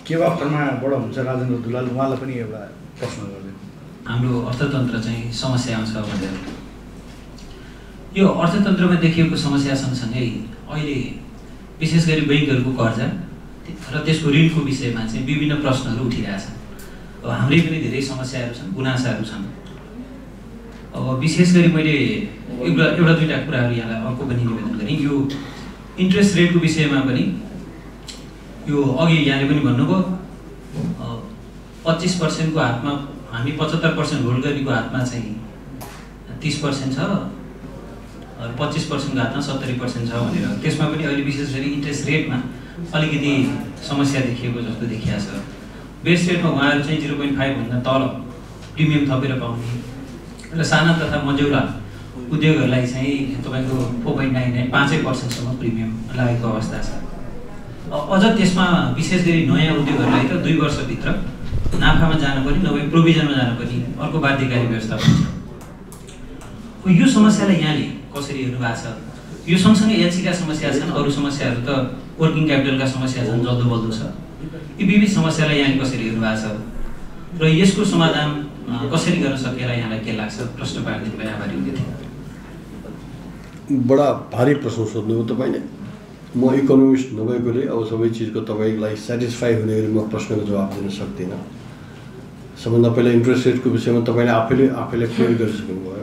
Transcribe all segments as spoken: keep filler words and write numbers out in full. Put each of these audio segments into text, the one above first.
के वाक्रमा बडो हुन्छ राजेन्द्र दुलाल, उहाँलाई पनि एउटा प्रश्न गर्दै। हाम्रो अर्थतन्त्र चाहिँ समस्यामा छ भनेर, यो अर्थतन्त्रमा देखिएको समस्या सँगसँगै अहिले विशेष गरी बैंकहरूको कर्जा र त्यसको ऋणको विषयमा चाहिँ विभिन्न प्रश्नहरू उठिरहेछन्। अब हाम्रै पनि धेरै समस्याहरू छन्, गुनासाहरू छन्। अब विशेष गरी मैले एउटा एउटा दुईवटा कुराहरू यहाँलाई अर्को पनि निवेदन गरेँ। यो इन्ट्रेस्ट रेटको विषयमा पनि यो अघि यहाँले पनि भन्नुभयो पच्चिस पर्सेन्टको हातमा हामी पचहत्तर पर्सेन्ट होल्ड गरेको हातमा चाहिँ तिस पर्सेन्ट छ, पच्चिस पर्सेन्टको हातमा सत्तरी पर्सेन्ट छ भनेर। त्यसमा पनि अहिले विशेष गरी इन्ट्रेस्ट रेटमा अलिकति समस्या देखिएको जस्तो देखिएको छ। बेस रेटमा उहाँहरू चाहिँ जिरो पोइन्ट फाइभभन्दा तल प्रिमियम थपेर पाउने र साना तथा मझौला उद्योगहरूलाई चाहिँ तपाईँको फोर पोइन्ट नाइन नाइन पाँचै पर्सेन्टसम्म प्रिमियम लागेको अवस्था छ। अझ त्यसमा विशेष गरी नयाँ उद्योगहरूलाई त दुई वर्षभित्र नाफामा जानुपर्ने, नभए प्रोभिजनमा जानुपर्ने अर्को बाध्यकारी व्यवस्थापन छ। यो समस्यालाई यहाँले कसरी हेर्नु भएको छ? यो सँगसँगै एलसीका समस्या छन्, अरू समस्याहरू त वर्किङ क्यापिटलका समस्या छन्, जल्दो बल्दो छ। यी विविध समस्यालाई यहाँले कसरी हेर्नु भएको छ र यसको समाधान कसरी गर्न सकेला यहाँलाई के लाग्छ? प्रश्न पारिदिनु भए आभारी हुन्थे। बडा भारी प्रश्न सोध्नुभयो तपाईँले। म इकोनोमिस्ट नभएकोले अब सबै चिजको तपाईँलाई सेटिस्फाई हुने गरी म प्रश्नको जवाब दिन सक्दिनँ। सबभन्दा पहिला इन्ट्रेस्ट रेटको विषयमा तपाईँले आफैले आफैले क्लियर गरिसक्नुभयो।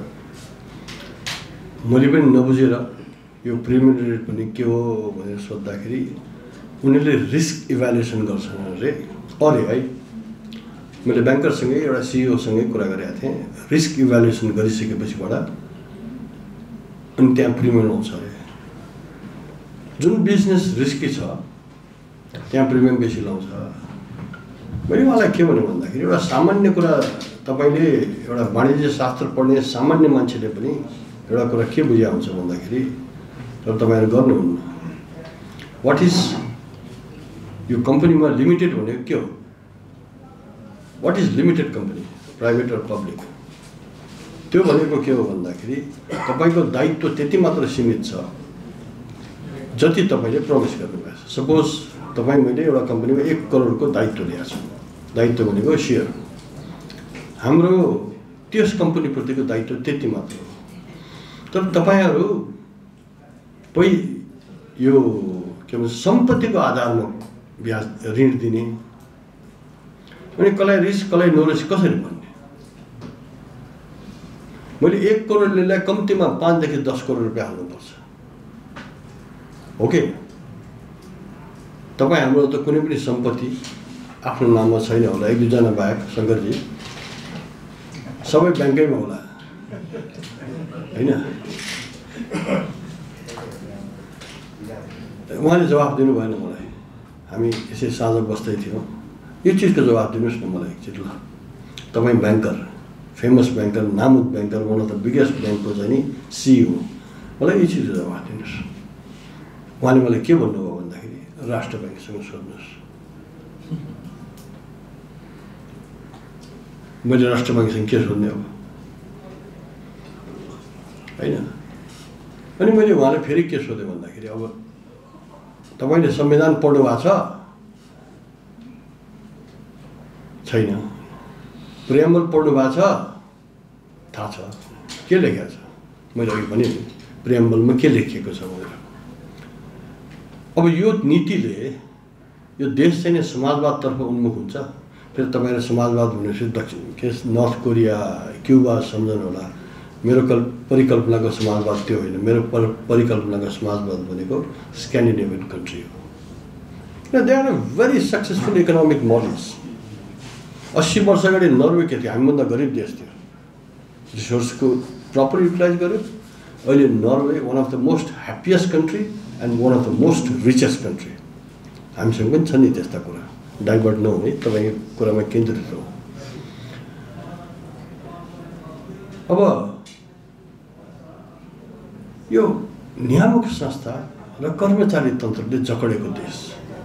मैले पनि नबुझेर यो प्रिमियम रेट पनि के हो भनेर सोद्धाखेरि उनीहरूले रिस्क इभ्यालुएसन गर्छन् अरे अरे है। मैले ब्याङ्करसँगै एउटा सिइओसँगै कुरा गरेको थिएँ। रिस्क इभ्यालुएसन गरिसकेपछिबाट अनि त्यहाँ प्रिमियम आउँछ अरे। जुन बिजनेस रिस्की छ त्यहाँ प्रिमियम बेसी लाउँछ। मैले उहाँलाई के भने भन्दाखेरि एउटा सामान्य कुरा तपाईँले एउटा वाणिज्य शास्त्र पढ्ने सामान्य मान्छेले पनि एउटा कुरा के बुझ्या हुन्छ भन्दाखेरि तर तपाईँहरू गर्नुहुन्न। वाट इज यो कम्पनीमा लिमिटेड भनेको के हो? What is limited company, private र पब्लिक? त्यो भनेको के हो भन्दाखेरि तपाईँको दायित्व त्यति मात्र सीमित छ जति तपाईँले प्रवेश गर्नुभएको छ। सपोज तपाईँ मैले एउटा कम्पनीमा एक करोडको दायित्व लिएको छु। दायित्व भनेको सेयर। हाम्रो त्यस कम्पनीप्रतिको दायित्व त्यति मात्र हो। तर तपाईँहरू पै यो के भन्छ सम्पत्तिको आधारमा ब्याज ऋण दिने अनि कसलाई रिस्क कसलाई नो रिस्क कसरी भन्ने? मैले एक करोड लिएलाई कम्तीमा पाँचदेखि दस करोड रुपियाँ हाल्नुपर्छ हो कि? तपाईँ हाम्रो त कुनै पनि सम्पत्ति आफ्नो नाममा छैन होला, एक दुईजना बाहेक शङ्करजी, सबै ब्याङ्कैमा होला होइन? उहाँले जवाफ दिनु भएन मलाई। हामी यसै साँझ बस्दै थियौँ। यो चिजको जवाब दिनुहोस् न मलाई एकचोटि। ल तपाईँ ब्याङ्कर, फेमस ब्याङ्कर, नामुद banker, one of the biggest ब्याङ्कको चाहिँ नि सिइओ, मलाई यो चिजको जवाब दिनुहोस्। उहाँले मलाई के भन्नुभयो भन्दाखेरि राष्ट्र ब्याङ्कसँग सोध्नुहोस्। मैले राष्ट्र ब्याङ्कसँग के सोध्ने अब होइन? अनि मैले उहाँलाई फेरि के सोधेँ भन्दाखेरि अब तपाईँले संविधान पढ्नु भएको छ? छैन। प्रिएम्बल पढ्नु भएको छ? थाहा छ। के लेखेको छ? मैले अघि भने नि प्रिएम्बलमा के लेखिएको छ भनेर। अब यो नीतिले यो देश चाहिँ नि समाजवादतर्फ उन्मुख हुन्छ। फेरि तपाईँहरू समाजवाद भनेपछि दक्षिण के नर्थ कोरिया, क्युबा सम्झनु होला। मेरो कल् परिकल्पनाको समाजवाद त्यो होइन। मेरो पर परिकल्पनाको समाजवाद भनेको स्क्यान्डिनेभियन कन्ट्री हो। They are a very successful economic models. अस्सी वर्ष अगाडि नर्वे के थियो? हामीभन्दा गरिब देश थियो। रिसोर्सको प्रपर युटिलाइज गर्यो। अहिले Norway one of the most happiest country and one of the most richest country. हामीसँग पनि छ नि त्यस्ता कुरा। डाइभर्ट नहुने, तपाईँको कुरामा केन्द्रित हो। अब यो नियामक संस्था र कर्मचारी तन्त्रले जकडेको देश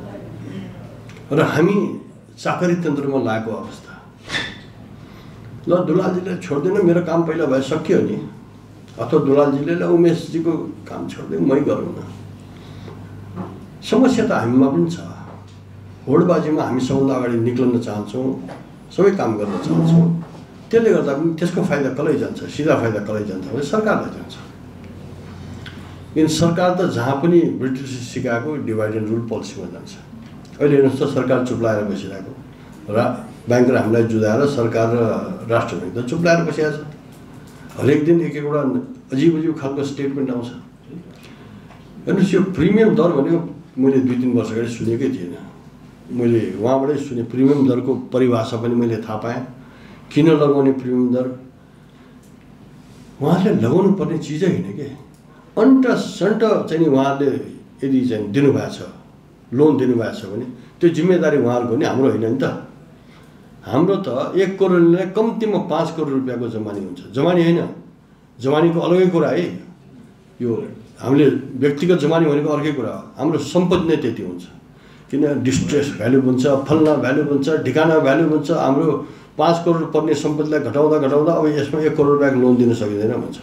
र हामी चाकरी तन्त्रमा लागेको अवस्था। ल दुलालजीले छोड्दिनु, मेरो काम पहिला भए सकियो नि। अथवा दुलालजीले ल उमेशजीको काम छोड्दै मै गरौँ न। समस्या त हामीमा पनि छ। होडबाजीमा हामी सबभन्दा अगाडि निक्लन चाहन्छौँ, सबै काम गर्न चाहन्छौँ। त्यसले गर्दा पनि त्यसको फाइदा कसलाई जान्छ, सिधा फाइदा कसलाई जान्छ भने सरकारलाई जान्छ। किन सरकार त जहाँ पनि ब्रिटिस सिकाएको डिभाइड एन्ड रुल पोलिसीमा जान्छ। अहिले हेर्नुहोस् त सरकार चुप्लाएर बसिरहेको, र ब्याङ्क हामीलाई जुदाएर सरकार र राष्ट्र ब्याङ्क त चुप्लाएर बसिरहेको छ। हरेक दिन एक एकवटा अजीब अजीब खालको स्टेटमेन्ट आउँछ। हेर्नुहोस् यो प्रिमियम दर भनेको मैले दुई तिन वर्ष अगाडि सुनेकै थिएन, मैले उहाँबाटै सुने। प्रिमियम दरको परिभाषा पनि मैले थाहा पाएँ, किन लगाउने प्रिमियम दर। उहाँले लगाउनु पर्ने चिजै होइन के, अन्ट सन्ट चाहिँ नि उहाँले यदि चाहिँ दिनुभएको छ, लोन दिनुभएको छ भने त्यो जिम्मेदारी उहाँहरूको नि, हाम्रो होइन नि त। हाम्रो त एक करोडले कम्तीमा पाँच करोड रुपियाँको जमानी हुन्छ। जमानी होइन, जमानीको अलगै कुरा है, यो हामीले व्यक्तिगत जमानी भनेको अर्कै कुरा हो। हाम्रो सम्पत्ति नै त्यति हुन्छ, किन डिस्ट्रेस भ्यालु बन्छ, फल्ना भ्यालु बन्छ, ढिकाना भ्यालु बन्छ। हाम्रो पाँच करोड पर्ने सम्पत्तिलाई घटाउँदा घटाउँदा अब यसमा एक करोड रुपियाँको लोन दिन सकिँदैन भन्छ।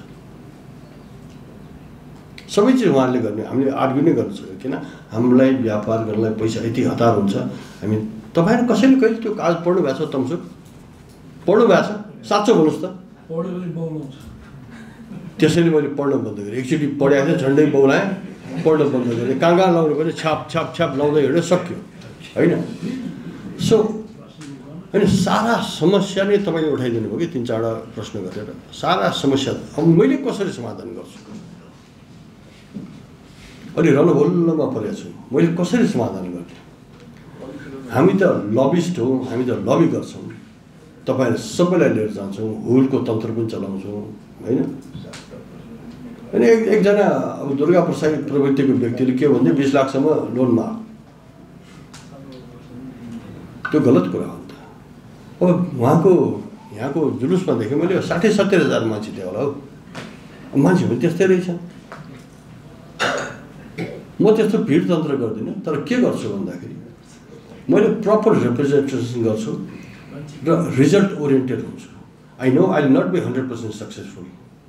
सबै चिज उहाँहरूले गर्ने, हामीले आर्ग्यु नै गर्न सक्यो, किन हामीलाई व्यापार गर्नलाई पैसा यति हतार हुन्छ। हामी तपाईँहरू कसैले कहिले त्यो कागज पढ्नु भएको छ? तम्सुक पढ्नु भएको छ? साँचो भन्नुहोस् त। त्यसैले मैले पढ्न बन्द गरेँ। एकचोटि पढाएको थिएँ, झन्डै बौलाएँ, पढ्न बन्द गरेँ। कहाँ कहाँ लाउनु पऱ्यो, छाप छाप छाप लाउँदै हिँड्यो, सक्यो होइन। सो होइन, सारा समस्या नै तपाईँले उठाइदिनु भयो कि तिन चारवटा प्रश्न गरेर। सारा समस्या अब मैले कसरी समाधान गर्छु? अलि रणभोल्लोमा परेको छु, मैले कसरी समाधान गर्ने? हामी त लबिस्ट हौँ, हामी त लबी गर्छौँ, तपाईँहरू सबैलाई लिएर जान्छौँ, हुलको तन्त्र पनि चलाउँछौँ होइन। अनि एक एकजना अब दुर्गा प्रसाद प्रवृत्तिको व्यक्तिले के भन्दै बिस लाखसम्म लोन माग, त्यो गलत कुरा हो नि त। अब उहाँको यहाँको जुलुसमा देखेँ मैले साठी सत्तरी हजार मान्छे थियो होला हौ। मान्छे पनि त्यस्तै रहेछ। म त्यस्तो भिड तन्त्र गर्दिनँ, तर के गर्छु भन्दाखेरि मैले प्रपर रिप्रेजेन्टेसन गर्छु र रिजल्ट ओरिएन्टेड हुन्छु। I know I will not be hundred percent successful.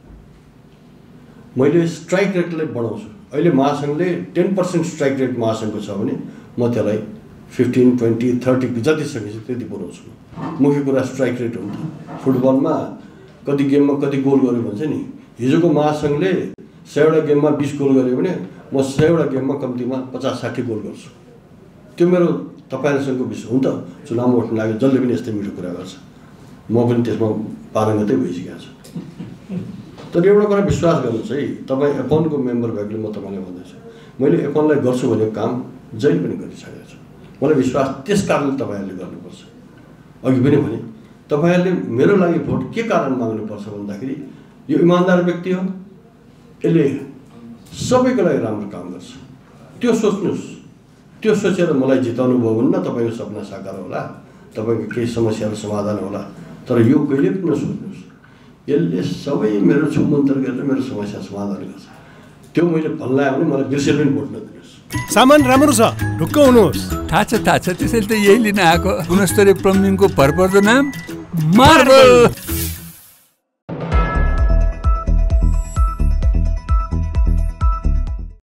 मैले स्ट्राइक रेटलाई बढाउँछु। अहिले महासङ्घले टेन पर्सेन्ट स्ट्राइक रेट महासङ्घको छ भने म त्यसलाई फिफ्टिन ट्वेन्टी थर्टी जति सकिन्छ त्यति बनाउँछु। मुख्य कुरा स्ट्राइक रेट हो नि त। फुटबलमा कति गेममा कति गोल गर्यो भन्छ नि। हिजोको महासङ्घले सयवटा गेममा बिस गोल गर्यो भने म सयवटा गेममा कम्तीमा पचास साठी गोल गर्छु। त्यो मेरो तपाईँहरूसँगको विषय हो नि त। चुनावमा उठ्नु लाग्यो, जसले पनि यस्तै मिठो कुरा गर्छ, म पनि त्यसमा पारङ्गतै भइसकेको छु। तर एउटा कुरा विश्वास गर्नुहोस् है, तपाईँ एकाउन्टको मेम्बर भएकोले म तपाईँलाई भन्दैछु, मैले एकाउन्टलाई गर्छु भनेको काम जहिले पनि गरिसकेको छु। मलाई विश्वास त्यस कारणले तपाईँहरूले गर्नुपर्छ। अघि पनि भने तपाईँहरूले मेरो लागि भोट के कारण माग्नुपर्छ भन्दाखेरि यो इमान्दार व्यक्ति हो, यसले सबैको लागि राम्रो काम गर्छ, त्यो सोच्नुहोस्। त्यो सोचेर मलाई जिताउनु भयो भने न तपाईँको सपना साकार होला, तपाईँको केही समस्याहरू समाधान होला। तर यो कहिले पनि नसोच्नुहोस् यसले सबै मेरो छुमन्तर गरेर मेरो समस्या समाधान गर्छ। त्यो मैले भन्लायो भने मलाई बिर्सेर पनि भोट नदिनुहोस्। सामान राम्रो छ, ढुक्क हुनुहोस्। थाहा छ थाहा छ, त्यसैले त यही लिन आएको। गुणस्तरीय प्लम्बिङको भरपर्दो नाम मार्बल।